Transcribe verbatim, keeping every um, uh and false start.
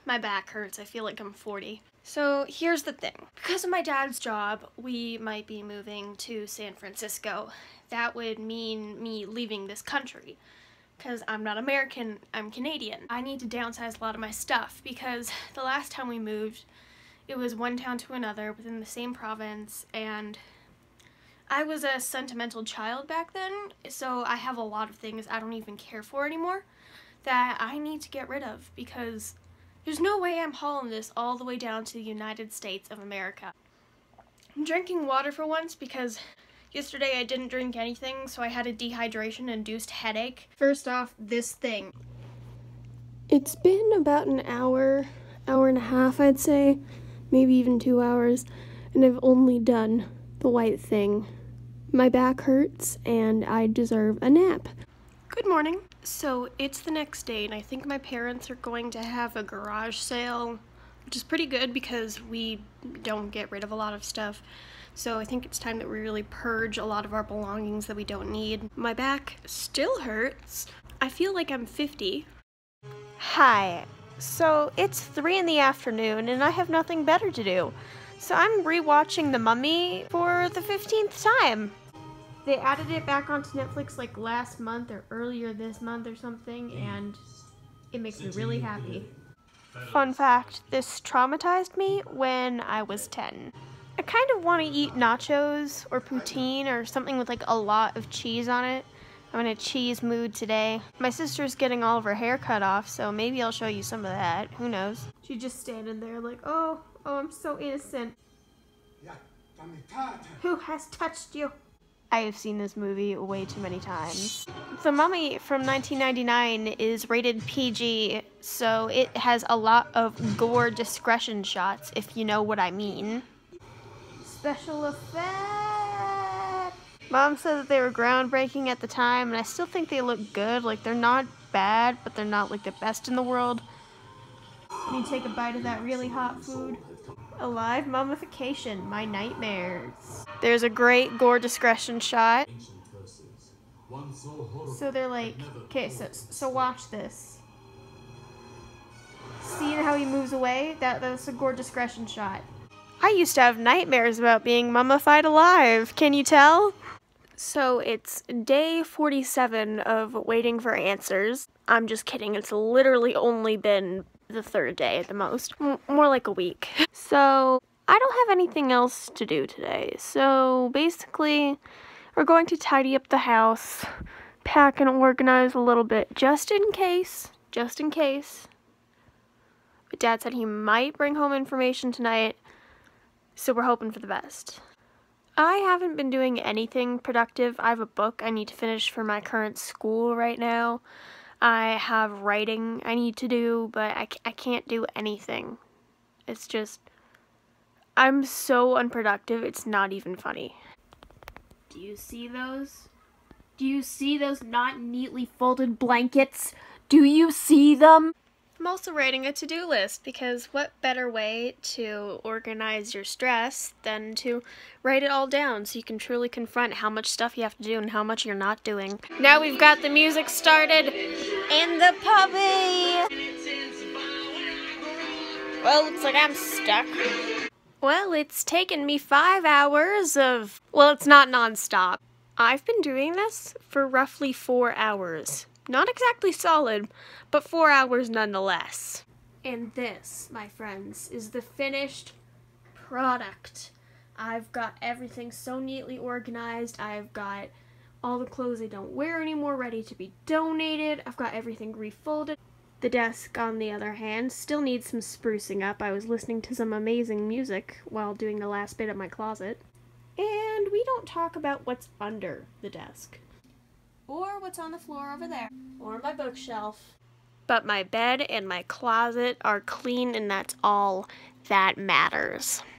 My back hurts. I feel like I'm forty. So here's the thing. Because of my dad's job, we might be moving to San Francisco. That would mean me leaving this country. Because I'm not American, I'm Canadian. I need to downsize a lot of my stuff because the last time we moved, it was one town to another within the same province, and I was a sentimental child back then, so I have a lot of things I don't even care for anymore that I need to get rid of because there's no way I'm hauling this all the way down to the United States of America. I'm drinking water for once because yesterday I didn't drink anything, so I had a dehydration-induced headache. First off, this thing. It's been about an hour, hour and a half, I'd say, maybe even two hours, and I've only done the white thing. My back hurts, and I deserve a nap. Good morning. So it's the next day, and I think my parents are going to have a garage sale, which is pretty good because we don't get rid of a lot of stuff. So I think it's time that we really purge a lot of our belongings that we don't need. My back still hurts. I feel like I'm fifty. Hi. So it's three in the afternoon and I have nothing better to do. So I'm rewatching The Mummy for the fifteenth time. They added it back onto Netflix like last month or earlier this month or something, and it makes me really happy. Fun fact, this traumatized me when I was ten. I kind of want to eat nachos or poutine or something with like a lot of cheese on it. I'm in a cheese mood today. My sister's getting all of her hair cut off, so maybe I'll show you some of that. Who knows? She's just standing there like, oh, oh, I'm so innocent. Who has touched you? I have seen this movie way too many times. The Mummy from nineteen ninety-nine is rated P G, so it has a lot of gore discretion shots, if you know what I mean. Special effects! Mom said that they were groundbreaking at the time, and I still think they look good. Like, they're not bad, but they're not, like, the best in the world. Let me take a bite of that really hot food. Alive mummification, my nightmares. There's a great gore discretion shot. So they're like, okay, so, so watch this. Seeing how he moves away? That, that's a gore discretion shot. I used to have nightmares about being mummified alive, can you tell? So it's day forty-seven of waiting for answers. I'm just kidding, it's literally only been the third day at the most. M- more like a week. So I don't have anything else to do today. So basically, we're going to tidy up the house, pack and organize a little bit, just in case, just in case. But Dad said he might bring home information tonight, so we're hoping for the best. I haven't been doing anything productive. I have a book I need to finish for my current school right now. I have writing I need to do, but I, I can't do anything. It's just, I'm so unproductive, it's not even funny. Do you see those? Do you see those not neatly folded blankets? Do you see them? I'm also writing a to-do list because what better way to organize your stress than to write it all down so you can truly confront how much stuff you have to do and how much you're not doing. Now we've got the music started and the puppy! Well, looks like I'm stuck. Well, it's taken me five hours of... Well, it's not non-stop. I've been doing this for roughly four hours. Not exactly solid, but four hours nonetheless. And this, my friends, is the finished product. I've got everything so neatly organized. I've got all the clothes I don't wear anymore ready to be donated. I've got everything refolded. The desk, on the other hand, still needs some sprucing up. I was listening to some amazing music while doing the last bit of my closet. And we don't talk about what's under the desk. Or what's on the floor over there. Or my bookshelf. But my bed and my closet are clean, and that's all that matters.